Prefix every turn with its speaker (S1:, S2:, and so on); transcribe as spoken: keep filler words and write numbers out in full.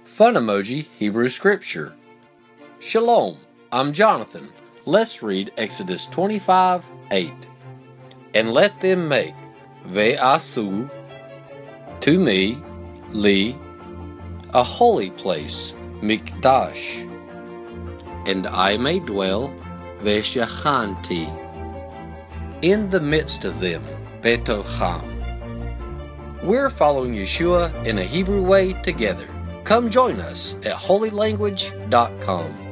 S1: Fun emoji Hebrew scripture. Shalom, I'm Jonathan. Let's read Exodus twenty-five eight. And let them make ve'asu to me, li, a holy place, mikdash, and I may dwell ve'shachanti in the midst of them, betocham. We're following Yeshua in a Hebrew way together. Come join us at holy language dot com.